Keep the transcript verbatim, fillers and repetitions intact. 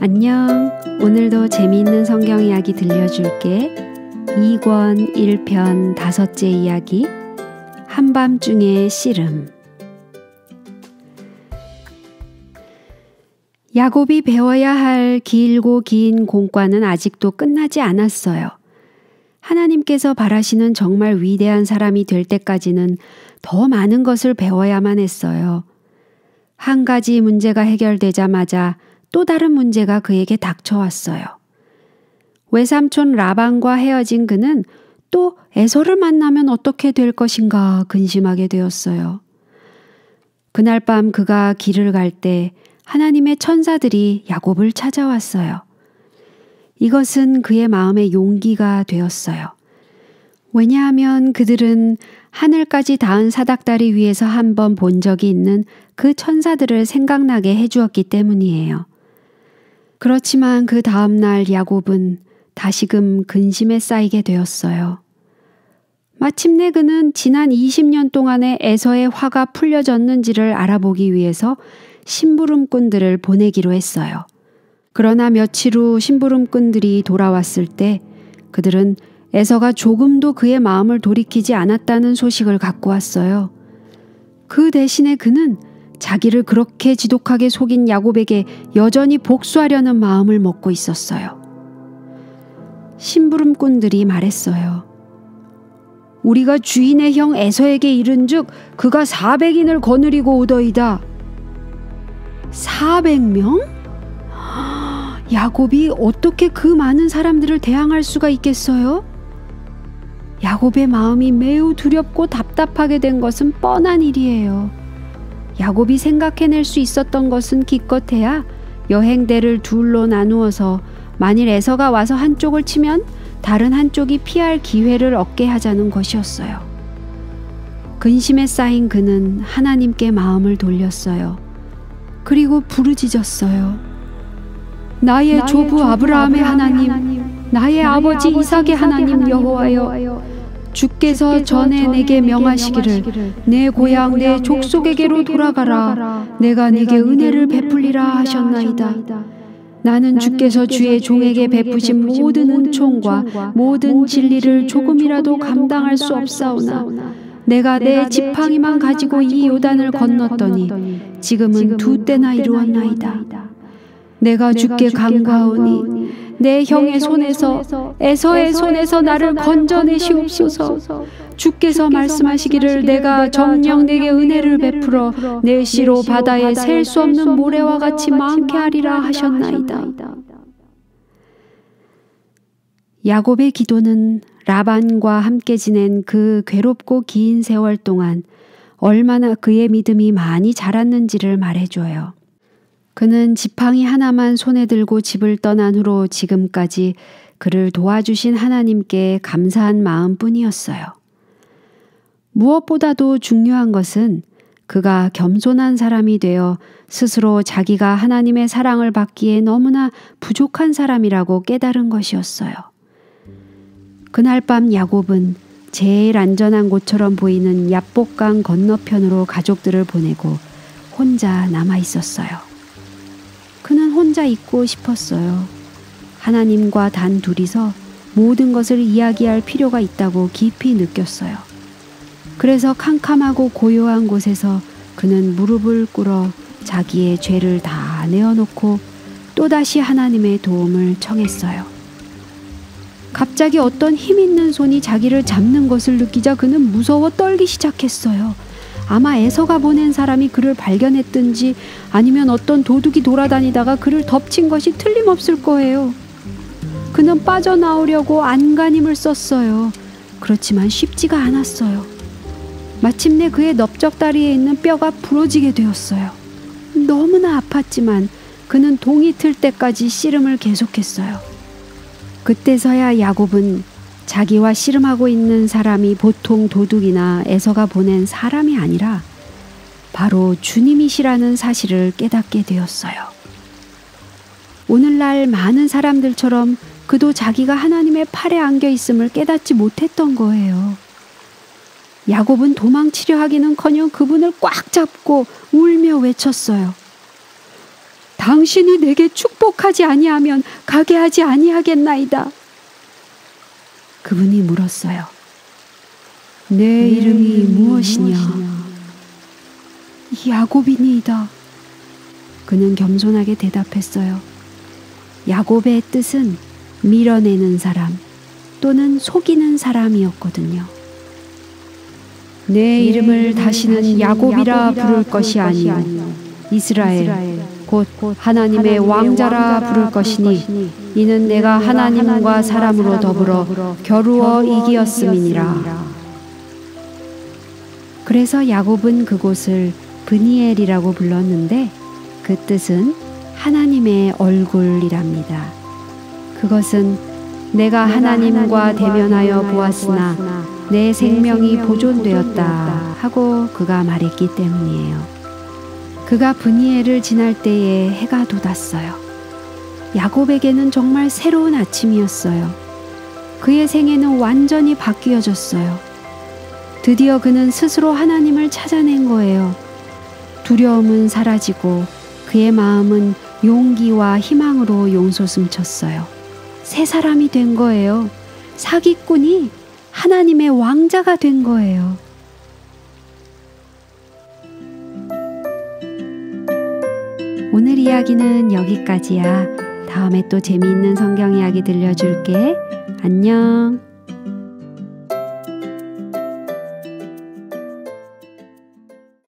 안녕. 오늘도 재미있는 성경 이야기 들려줄게. 이 권 일 편 다섯째 이야기 한밤중의 씨름. 야곱이 배워야 할 길고 긴 공과는 아직도 끝나지 않았어요. 하나님께서 바라시는 정말 위대한 사람이 될 때까지는 더 많은 것을 배워야만 했어요. 한 가지 문제가 해결되자마자 또 다른 문제가 그에게 닥쳐왔어요. 외삼촌 라반과 헤어진 그는 또 에서를 만나면 어떻게 될 것인가 근심하게 되었어요. 그날 밤 그가 길을 갈 때 하나님의 천사들이 야곱을 찾아왔어요. 이것은 그의 마음의 용기가 되었어요. 왜냐하면 그들은 하늘까지 닿은 사닥다리 위에서 한 번 본 적이 있는 그 천사들을 생각나게 해주었기 때문이에요. 그렇지만 그 다음날 야곱은 다시금 근심에 쌓이게 되었어요. 마침내 그는 지난 이십 년 동안의 에서의 화가 풀려졌는지를 알아보기 위해서 심부름꾼들을 보내기로 했어요. 그러나 며칠 후 심부름꾼들이 돌아왔을 때 그들은 에서가 조금도 그의 마음을 돌이키지 않았다는 소식을 갖고 왔어요. 그 대신에 그는 자기를 그렇게 지독하게 속인 야곱에게 여전히 복수하려는 마음을 먹고 있었어요. 심부름꾼들이 말했어요. 우리가 주인의 형 에서에게 이른즉 그가 사백인을 거느리고 오더이다. 사백 명? 야곱이 어떻게 그 많은 사람들을 대항할 수가 있겠어요? 야곱의 마음이 매우 두렵고 답답하게 된 것은 뻔한 일이에요. 야곱이 생각해낼 수 있었던 것은 기껏해야 여행대를 둘로 나누어서 만일 에서가 와서 한쪽을 치면 다른 한쪽이 피할 기회를 얻게 하자는 것이었어요. 근심에 쌓인 그는 하나님께 마음을 돌렸어요. 그리고 부르짖었어요. 나의, 나의 조부, 조부 아브라함의 하나님, 하나님 나의, 나의 아버지 이삭의 하나님 여호와여, 주께서 전에 내게 명하시기를 내 고향 내 족속에게로 돌아가라. 내가 네게 은혜를 베풀리라 하셨나이다. 나는 주께서 주의 종에게 베푸신 모든 은총과 모든 진리를 조금이라도 감당할 수 없사오나 내가 내 지팡이만 가지고 이 요단을 건넜더니 지금은 두 때나 이루었나이다. 내가 주께 간구하오니 내 형의 손에서 에서의 손에서 나를 건져내시옵소서. 주께서 말씀하시기를 내가 정녕 내게 은혜를 베풀어 내 씨로 바다에 셀 수 없는 모래와 같이 많게 하리라 하셨나이다. 야곱의 기도는 라반과 함께 지낸 그 괴롭고 긴 세월 동안 얼마나 그의 믿음이 많이 자랐는지를 말해줘요. 그는 지팡이 하나만 손에 들고 집을 떠난 후로 지금까지 그를 도와주신 하나님께 감사한 마음뿐이었어요. 무엇보다도 중요한 것은 그가 겸손한 사람이 되어 스스로 자기가 하나님의 사랑을 받기에 너무나 부족한 사람이라고 깨달은 것이었어요. 그날 밤 야곱은 제일 안전한 곳처럼 보이는 야복강 건너편으로 가족들을 보내고 혼자 남아 있었어요. 그는 혼자 있고 싶었어요. 하나님과 단 둘이서 모든 것을 이야기할 필요가 있다고 깊이 느꼈어요. 그래서 캄캄하고 고요한 곳에서 그는 무릎을 꿇어 자기의 죄를 다 내어놓고 또다시 하나님의 도움을 청했어요. 갑자기 어떤 힘 있는 손이 자기를 잡는 것을 느끼자 그는 무서워 떨기 시작했어요. 아마 에서가 보낸 사람이 그를 발견했든지 아니면 어떤 도둑이 돌아다니다가 그를 덮친 것이 틀림없을 거예요. 그는 빠져나오려고 안간힘을 썼어요. 그렇지만 쉽지가 않았어요. 마침내 그의 넓적다리에 있는 뼈가 부러지게 되었어요. 너무나 아팠지만 그는 동이 틀 때까지 씨름을 계속했어요. 그때서야 야곱은 자기와 씨름하고 있는 사람이 보통 도둑이나 에서가 보낸 사람이 아니라 바로 주님이시라는 사실을 깨닫게 되었어요. 오늘날 많은 사람들처럼 그도 자기가 하나님의 팔에 안겨 있음을 깨닫지 못했던 거예요. 야곱은 도망치려 하기는커녕 그분을 꽉 잡고 울며 외쳤어요. 당신이 내게 축복하지 아니하면 가게 하지 아니하겠나이다. 그분이 물었어요. 내 이름이 무엇이냐? 야곱이니이다. 그는 겸손하게 대답했어요. 야곱의 뜻은 밀어내는 사람 또는 속이는 사람이었거든요. 내 이름을 다시는 야곱이라 부를 것이 아니요 이스라엘 곧 하나님의 왕자라 부를 것이니 이는 내가 하나님과 사람으로 더불어 겨루어 이기었음이니라. 그래서 야곱은 그곳을 브니엘이라고 불렀는데 그 뜻은 하나님의 얼굴이랍니다. 그것은 내가 하나님과 대면하여 보았으나 내 생명이 보존되었다 하고 그가 말했기 때문이에요. 그가 브니엘을 지날 때에 해가 돋았어요. 야곱에게는 정말 새로운 아침이었어요. 그의 생애는 완전히 바뀌어졌어요. 드디어 그는 스스로 하나님을 찾아낸 거예요. 두려움은 사라지고 그의 마음은 용기와 희망으로 용솟음쳤어요. 새 사람이 된 거예요. 사기꾼이 하나님의 왕자가 된 거예요. 오늘 이야기는 여기까지야. 다음에 또 재미있는 성경 이야기 들려줄게. 안녕.